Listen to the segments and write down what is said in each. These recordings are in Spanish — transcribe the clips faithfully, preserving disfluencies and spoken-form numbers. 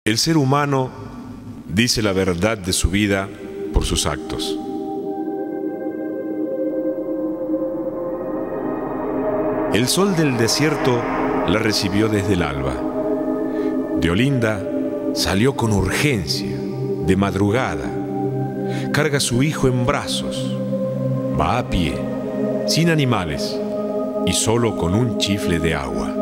El ser humano dice la verdad de su vida por sus actos. El sol del desierto la recibió desde el alba. Deolinda salió con urgencia, de madrugada. Carga a su hijo en brazos. Va a pie, sin animales y solo con un chifle de agua.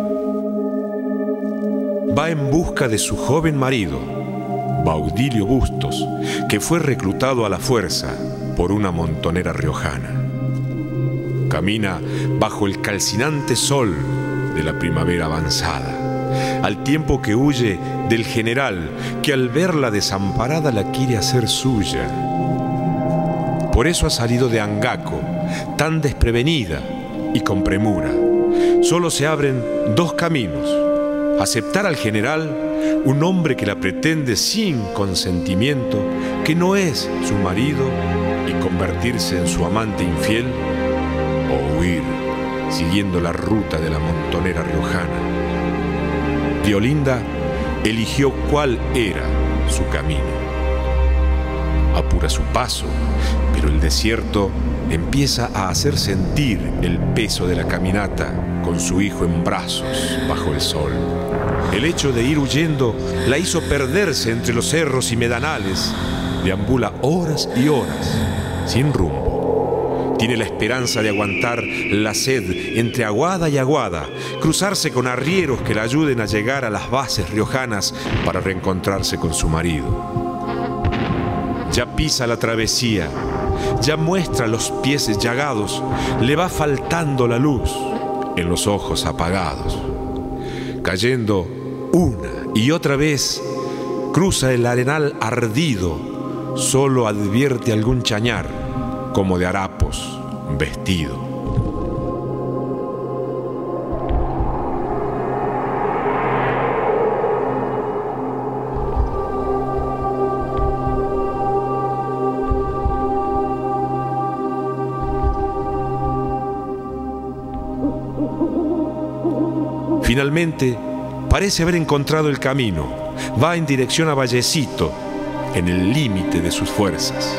Va en busca de su joven marido, Baudilio Bustos, que fue reclutado a la fuerza por una montonera riojana. Camina bajo el calcinante sol de la primavera avanzada, al tiempo que huye del general que al verla desamparada la quiere hacer suya. Por eso ha salido de Angaco, tan desprevenida y con premura. Solo se abren dos caminos: aceptar al general, un hombre que la pretende sin consentimiento, que no es su marido, y convertirse en su amante infiel, o huir siguiendo la ruta de la montonera riojana. Deolinda eligió cuál era su camino. Apura su paso, pero el desierto empieza a hacer sentir el peso de la caminata con su hijo en brazos bajo el sol. El hecho de ir huyendo la hizo perderse entre los cerros y medanales. Deambula horas y horas sin rumbo. Tiene la esperanza de aguantar la sed entre aguada y aguada, cruzarse con arrieros que la ayuden a llegar a las bases riojanas para reencontrarse con su marido. Ya pisa la travesía, ya muestra los pies llagados, le va faltando la luz en los ojos apagados. Cayendo una y otra vez, cruza el arenal ardido, solo advierte algún chañar, como de harapos vestido. Finalmente, parece haber encontrado el camino. Va en dirección a Vallecito, en el límite de sus fuerzas.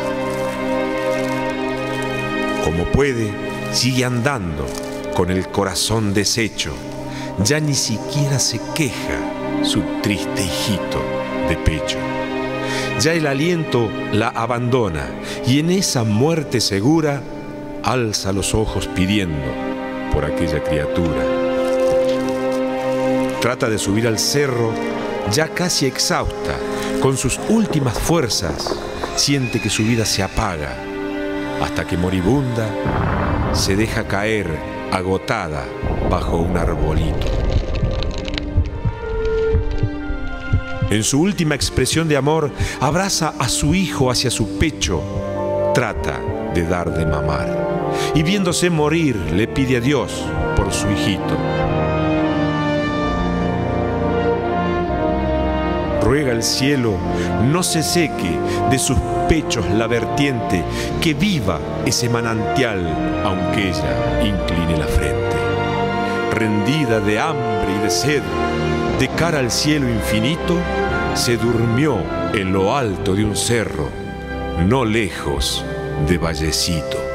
Como puede, sigue andando, con el corazón deshecho. Ya ni siquiera se queja su triste hijito de pecho. Ya el aliento la abandona, y en esa muerte segura, alza los ojos pidiendo por aquella criatura. Trata de subir al cerro, ya casi exhausta, con sus últimas fuerzas, siente que su vida se apaga, hasta que moribunda se deja caer agotada bajo un arbolito. En su última expresión de amor, abraza a su hijo hacia su pecho, trata de dar de mamar, y viéndose morir le pide a Dios por su hijito. Ruega al cielo no se seque de sus pechos la vertiente, que viva ese manantial, aunque ella incline la frente. Rendida de hambre y de sed, de cara al cielo infinito, se durmió en lo alto de un cerro, no lejos de Vallecito.